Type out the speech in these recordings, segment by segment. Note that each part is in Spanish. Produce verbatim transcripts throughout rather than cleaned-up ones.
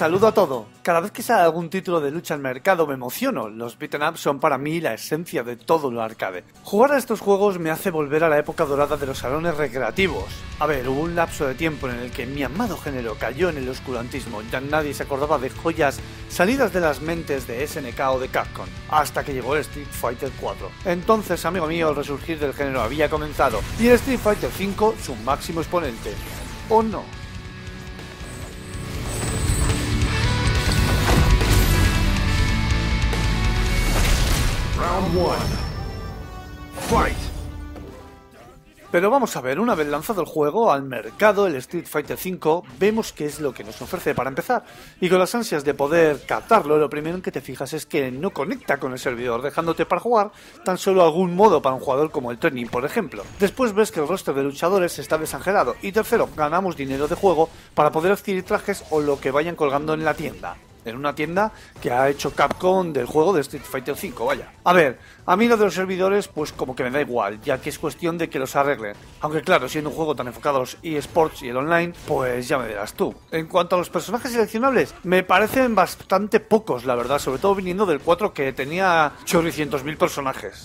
saludo a todo. Cada vez que sale algún título de lucha al mercado me emociono. Los beat'em up son para mí la esencia de todo lo arcade. Jugar a estos juegos me hace volver a la época dorada de los salones recreativos. A ver, hubo un lapso de tiempo en el que mi amado género cayó en el oscurantismo, ya nadie se acordaba de joyas salidas de las mentes de S N K o de Capcom, hasta que llegó el Street Fighter cuatro. Entonces, amigo mío, el resurgir del género había comenzado, y el Street Fighter cinco su máximo exponente. ¿O no? Round one. Fight. Pero vamos a ver, una vez lanzado el juego al mercado, el Street Fighter cinco, vemos qué es lo que nos ofrece para empezar. Y con las ansias de poder captarlo, lo primero en que te fijas es que no conecta con el servidor, dejándote para jugar tan solo algún modo para un jugador como el Training, por ejemplo. Después ves que el roster de luchadores está desangelado. Y tercero, ganamos dinero de juego para poder adquirir trajes o lo que vayan colgando en la tienda. En una tienda que ha hecho Capcom del juego de Street Fighter cinco, vaya. A ver, a mí lo de los servidores pues como que me da igual, ya que es cuestión de que los arreglen. Aunque claro, siendo un juego tan enfocado a los eSports y el online, pues ya me dirás tú. En cuanto a los personajes seleccionables, me parecen bastante pocos, la verdad, sobre todo viniendo del cuatro que tenía chorrocientos mil personajes.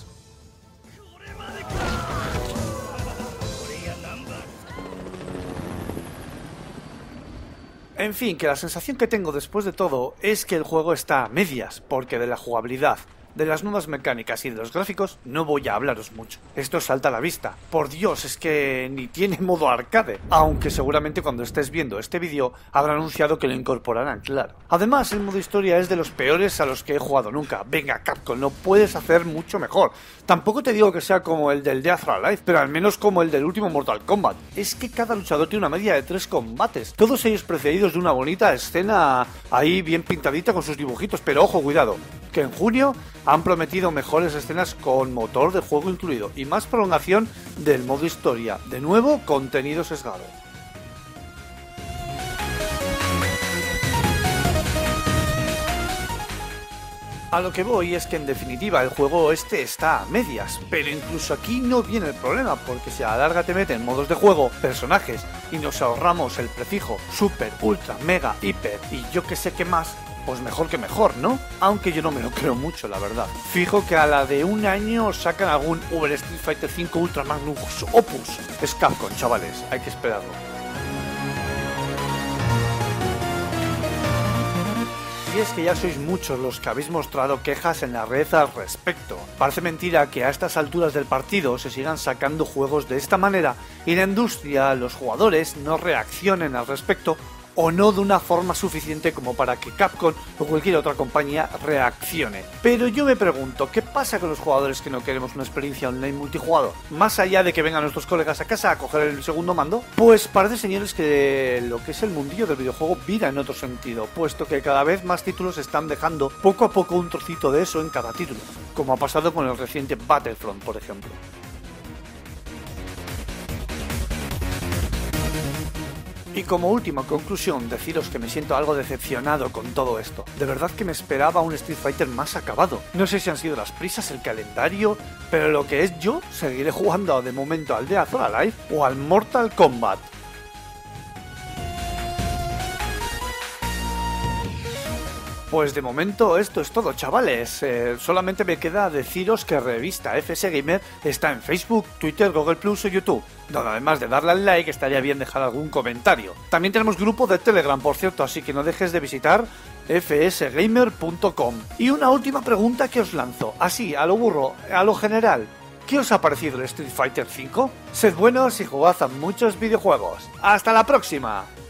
En fin, que la sensación que tengo después de todo es que el juego está a medias, porque de la jugabilidad, de las nuevas mecánicas y de los gráficos no voy a hablaros mucho. Esto salta a la vista. Por Dios, es que ni tiene modo arcade. Aunque seguramente cuando estés viendo este vídeo habrá anunciado que lo incorporarán, claro. Además, el modo historia es de los peores a los que he jugado nunca. Venga, Capcom, no puedes hacer mucho mejor. Tampoco te digo que sea como el del Death or Alive, pero al menos como el del último Mortal Kombat. Es que cada luchador tiene una media de tres combates. Todos ellos precedidos de una bonita escena ahí bien pintadita con sus dibujitos. Pero ojo, cuidado, que en junio han prometido mejores escenas con motor de juego incluido y más prolongación del modo historia. De nuevo, contenido sesgado. A lo que voy es que en definitiva el juego este está a medias, pero incluso aquí no viene el problema, porque si a la larga te meten modos de juego, personajes y nos ahorramos el prefijo super, ultra, mega, hiper y yo que sé qué más, pues mejor que mejor, ¿no? Aunque yo no me lo creo mucho, la verdad. Fijo que a la de un año sacan algún Uber Street Fighter cinco Ultra Magnus Opus. Es Capcom, chavales, hay que esperarlo. Y es que ya sois muchos los que habéis mostrado quejas en la red al respecto. Parece mentira que a estas alturas del partido se sigan sacando juegos de esta manera y la industria, los jugadores, no reaccionen al respecto o no de una forma suficiente como para que Capcom o cualquier otra compañía reaccione. Pero yo me pregunto, ¿qué pasa con los jugadores que no queremos una experiencia online multijugador? Más allá de que vengan nuestros colegas a casa a coger el segundo mando, pues parece, señores, que lo que es el mundillo del videojuego vira en otro sentido, puesto que cada vez más títulos están dejando poco a poco un trocito de eso en cada título, como ha pasado con el reciente Battlefront, por ejemplo. Y como última conclusión, deciros que me siento algo decepcionado con todo esto. De verdad que me esperaba un Street Fighter más acabado. No sé si han sido las prisas, el calendario, pero lo que es yo, seguiré jugando de momento al Death or Alive o al Mortal Kombat. Pues de momento esto es todo, chavales. Eh, solamente me queda deciros que Revista F S Gamer está en Facebook, Twitter, Google plus o YouTube, donde además de darle al like estaría bien dejar algún comentario. También tenemos grupo de Telegram, por cierto, así que no dejes de visitar f s gamer punto com. Y una última pregunta que os lanzo, así, a lo burro, a lo general. ¿Qué os ha parecido el Street Fighter cinco? Sed buenos y jugad a muchos videojuegos. ¡Hasta la próxima!